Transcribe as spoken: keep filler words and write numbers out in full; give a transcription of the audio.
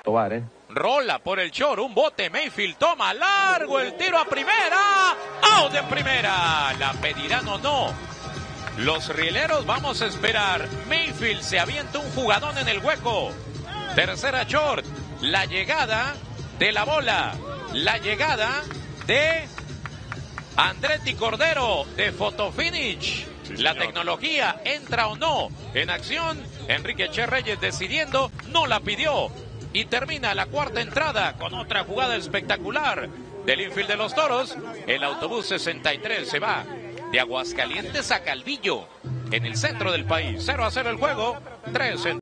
Tobar, ¿eh? Rola por el short, un bote, Mayfield toma largo el tiro a primera, out de primera, la pedirán o no. Los rieleros vamos a esperar. Mayfield se avienta un jugadón en el hueco. Tercera short, la llegada de la bola, la llegada de Andretti Cordero de Photofinish. Sí, la tecnología entra o no en acción. Enrique Che Reyes decidiendo, no la pidió. Y termina la cuarta entrada con otra jugada espectacular del infield de los Toros. El autobús sesenta y tres se va de Aguascalientes a Calvillo, en el centro del país. cero a cero el juego, tres en